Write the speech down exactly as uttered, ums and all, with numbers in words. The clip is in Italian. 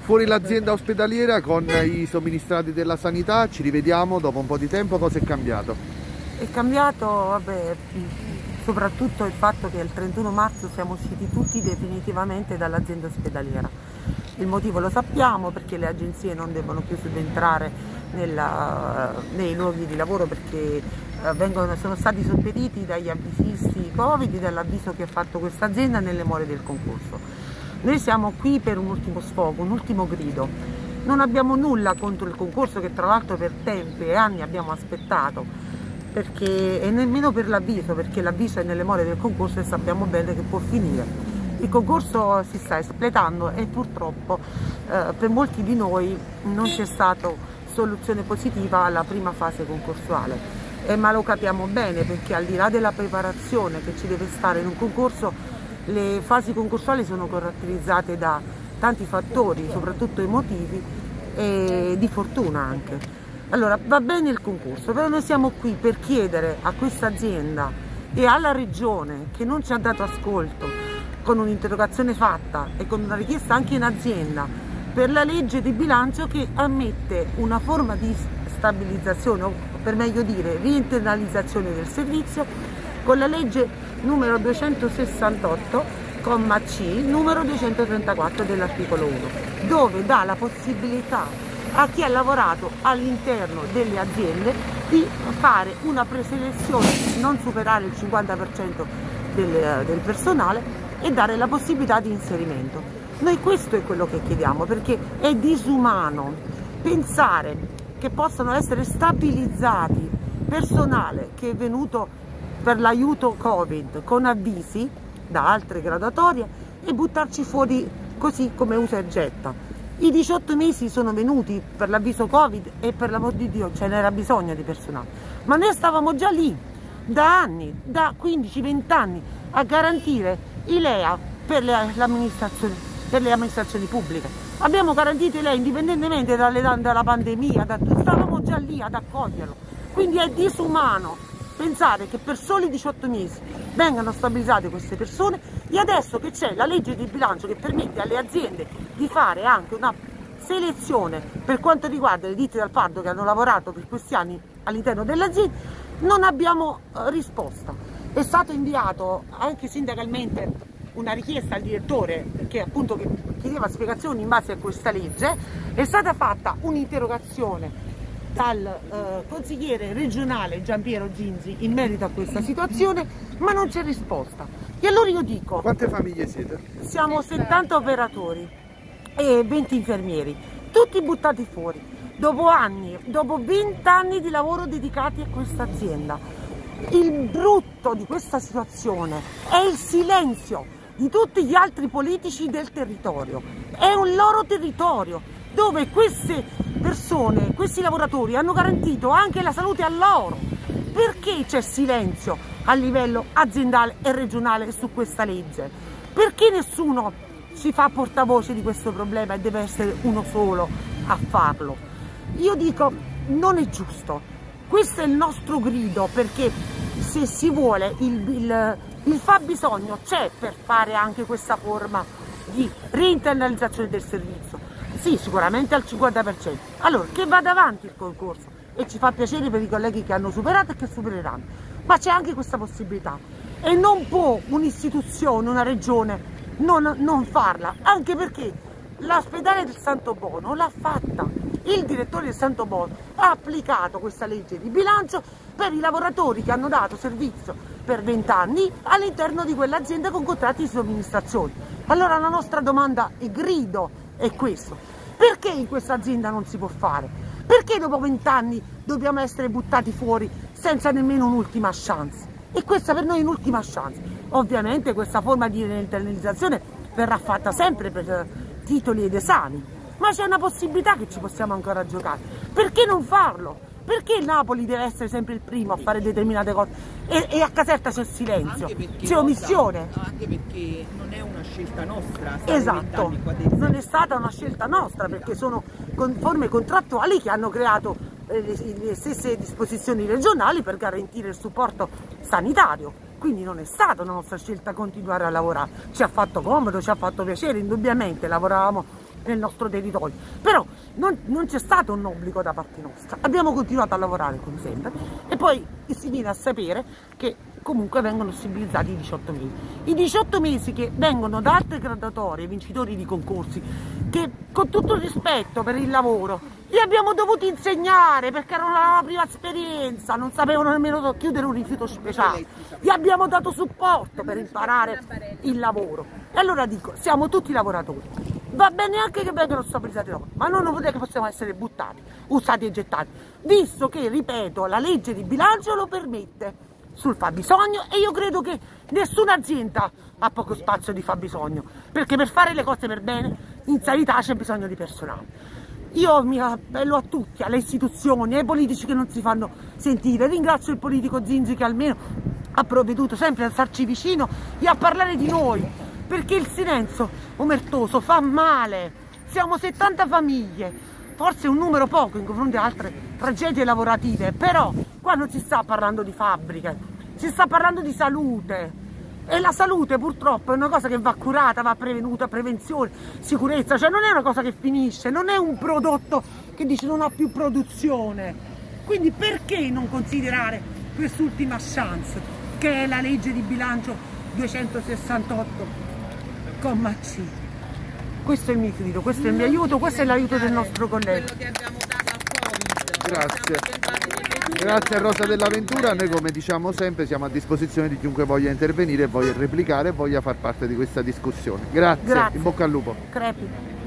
Fuori l'azienda ospedaliera con i somministrati della sanità, ci rivediamo dopo un po' di tempo. Cosa è cambiato? È cambiato, vabbè, soprattutto il fatto che il trentuno marzo siamo usciti tutti definitivamente dall'azienda ospedaliera. Il motivo lo sappiamo, perché le agenzie non devono più subentrare nella, nei luoghi di lavoro, perché vengono, sono stati sopperiti dagli avvisisti Covid, dall'avviso che ha fatto questa azienda nelle more del concorso. Noi siamo qui per un ultimo sfogo, un ultimo grido. Non abbiamo nulla contro il concorso, che tra l'altro per tempi e anni abbiamo aspettato, perché, e nemmeno per l'avviso, perché l'avviso è nelle more del concorso e sappiamo bene che può finire. Il concorso si sta espletando e purtroppo eh, per molti di noi non c'è stata soluzione positiva alla prima fase concorsuale. Eh, ma lo capiamo bene, perché al di là della preparazione che ci deve stare in un concorso, le fasi concorsuali sono caratterizzate da tanti fattori, soprattutto emotivi e di fortuna anche. Allora, va bene il concorso, però noi siamo qui per chiedere a questa azienda e alla regione, che non ci ha dato ascolto, con un'interrogazione fatta e con una richiesta anche in azienda, per la legge di bilancio che ammette una forma di stabilizzazione, o per meglio dire riinternalizzazione del servizio, con la legge numero duecentosessantotto, comma C, numero duecentotrentaquattro dell'articolo uno, dove dà la possibilità a chi ha lavorato all'interno delle aziende di fare una preselezione, non superare il cinquanta per cento del, del personale, e dare la possibilità di inserimento. Noi questo è quello che chiediamo, perché è disumano pensare che possano essere stabilizzati personale che è venuto per l'aiuto Covid con avvisi da altre graduatorie e buttarci fuori così come usa e getta. I diciotto mesi sono venuti per l'avviso Covid e per l'amor di Dio ce n'era bisogno di personale, ma noi stavamo già lì da anni, da quindici venti anni, a garantire i L E A per le, per le amministrazioni pubbliche. Abbiamo garantito i L E A indipendentemente dalle, dalla pandemia, da, stavamo già lì ad accoglierlo, quindi è disumano pensare che per soli diciotto mesi vengano stabilizzate queste persone, e adesso che c'è la legge di bilancio che permette alle aziende di fare anche una selezione per quanto riguarda le ditte dal pardo che hanno lavorato per questi anni all'interno dell'azienda, non abbiamo risposta. È stato inviato anche sindacalmente una richiesta al direttore che appunto chiedeva spiegazioni in base a questa legge, è stata fatta un'interrogazione dal eh, consigliere regionale Giampiero Ginzi in merito a questa situazione, ma non c'è risposta. E allora io dico: quante famiglie siete? Siamo settanta operatori e venti infermieri, tutti buttati fuori, dopo anni, dopo venti anni di lavoro dedicati a questa azienda. Il brutto di questa situazione è il silenzio di tutti gli altri politici del territorio. È un loro territorio dove queste persone, questi lavoratori hanno garantito anche la salute a loro. Perché c'è silenzio a livello aziendale e regionale su questa legge? Perché nessuno si fa portavoce di questo problema e deve essere uno solo a farlo? Io dico, non è giusto. Questo è il nostro grido, perché se si vuole, il, il, il fabbisogno c'è per fare anche questa forma di reinternalizzazione del servizio. Sì, sicuramente al cinquanta per cento. Allora, che vada avanti il concorso, e ci fa piacere per i colleghi che hanno superato e che supereranno, ma c'è anche questa possibilità e non può un'istituzione, una regione non, non farla, anche perché l'ospedale del Santo Bono l'ha fatta, il direttore del Santo Bono ha applicato questa legge di bilancio per i lavoratori che hanno dato servizio per venti anni all'interno di quell'azienda con contratti di somministrazione. Allora la nostra domanda e grido è questo: perché in questa azienda non si può fare? Perché dopo venti anni dobbiamo essere buttati fuori senza nemmeno un'ultima chance? E questa per noi è un'ultima chance. Ovviamente questa forma di reinternalizzazione verrà fatta sempre per titoli ed esami, ma c'è una possibilità che ci possiamo ancora giocare. Perché non farlo? Perché il Napoli deve essere sempre il primo a fare determinate cose e, e a Caserta c'è silenzio, c'è omissione? Anche perché non è una scelta nostra. Esatto, non è stata una scelta nostra, perché sono forme contrattuali che hanno creato eh, le, le stesse disposizioni regionali per garantire il supporto sanitario. Quindi non è stata una nostra scelta continuare a lavorare, ci ha fatto comodo, ci ha fatto piacere, indubbiamente lavoravamo nel nostro territorio, però non, non c'è stato un obbligo da parte nostra, abbiamo continuato a lavorare come sempre e poi si viene a sapere che comunque vengono stabilizzati i diciotto mesi. I diciotto mesi che vengono da altre graduatorie, vincitori di concorsi, che con tutto il rispetto per il lavoro, li abbiamo dovuti insegnare perché erano la prima esperienza, non sapevano nemmeno chiudere un rifiuto speciale. Gli abbiamo dato supporto per imparare il lavoro. E allora dico, siamo tutti lavoratori. Va bene anche che vengano stabilizzati i lavori, ma non vuol dire che possiamo essere buttati, usati e gettati, visto che, ripeto, la legge di bilancio lo permette sul fabbisogno e io credo che nessuna azienda ha poco spazio di fabbisogno, perché per fare le cose per bene in sanità c'è bisogno di personale. Io mi appello a tutti, alle istituzioni, ai politici che non si fanno sentire, ringrazio il politico Zinzi che almeno ha provveduto sempre a starci vicino e a parlare di noi, perché il silenzio omertoso fa male, siamo settanta famiglie, forse un numero poco in confronto ad altre tragedie lavorative, però qua non si sta parlando di fabbriche, si sta parlando di salute e la salute purtroppo è una cosa che va curata, va prevenuta, prevenzione, sicurezza, cioè non è una cosa che finisce, non è un prodotto che dice non ha più produzione, quindi perché non considerare quest'ultima chance che è la legge di bilancio duecentosessantotto comma C. Questo è il mio grido, questo è il mio aiuto, questo è l'aiuto del nostro collega. Quello che abbiamo dato al Covid. Grazie. Grazie a Rosa della Ventura, noi come diciamo sempre siamo a disposizione di chiunque voglia intervenire, voglia replicare e voglia far parte di questa discussione. Grazie, Grazie. in bocca al lupo. Crepi.